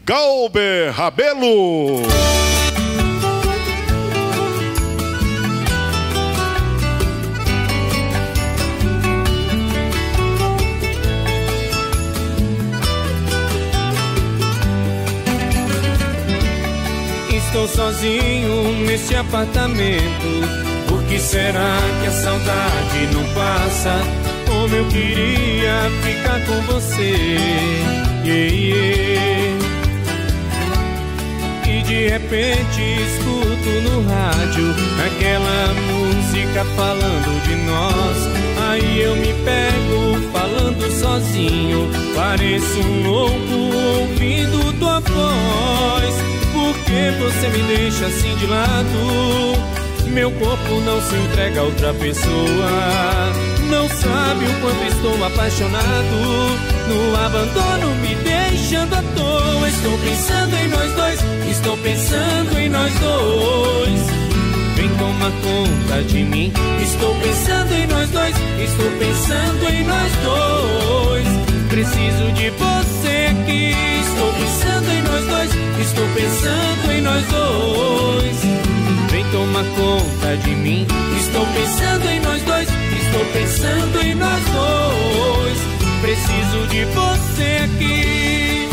Galber Rabelo. Estou sozinho neste apartamento. Por que será que a saudade não passa? Como eu queria ficar com você, yeah, yeah. E de repente escuto no rádio aquela música falando de nós. Aí eu me pego falando sozinho, pareço um louco ouvindo tua voz. Por que você me deixa assim de lado? Meu corpo não se entrega a outra pessoa. Não sabe o quanto estou apaixonado. No abandono me deixando à toa. Estou pensando em nós dois, estou pensando em nós dois. Vem tomar conta de mim. Estou pensando em nós dois, estou pensando em nós dois. Preciso de você aqui. Estou pensando em nós dois, estou pensando em nós dois. Vem tomar conta de mim. Estou pensando em nós dois, estou pensando em nós dois. Preciso de você aqui.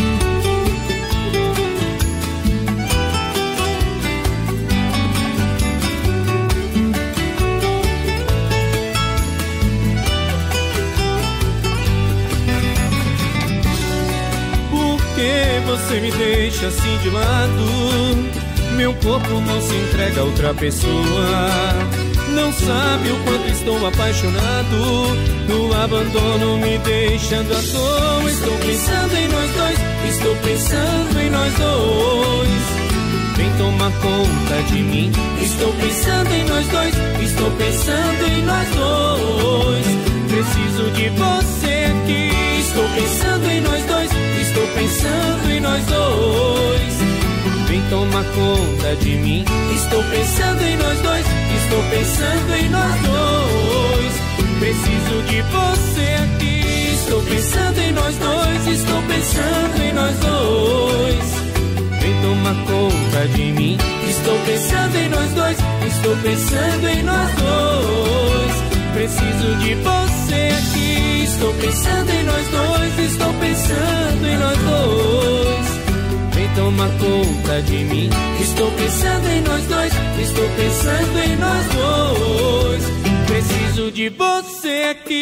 Por que você me deixa assim de lado? Meu corpo não se entrega a outra pessoa. Não sabe o quanto estou apaixonado. No abandono me deixando à toa. Estou pensando em nós dois, estou pensando em nós dois. Vem tomar conta de mim. Estou pensando em nós dois, estou pensando em nós dois. Preciso de você aqui. Estou pensando em nós dois, estou pensando em nós dois. Vem tomar conta de mim. Estou pensando em nós dois, estou pensando em nós dois. Preciso de você aqui. Estou pensando em nós dois, estou pensando em nós dois. Vem tomar conta de mim. Estou pensando em nós dois, estou pensando em nós dois. Preciso de você aqui. Estou pensando em nós dois, estou pensando em nós dois. Vem tomar conta de mim. Estou pensando em nós dois, estou pensando em nós dois. Preciso de você aqui.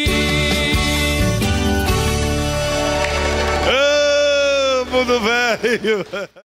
Ô, mundo velho.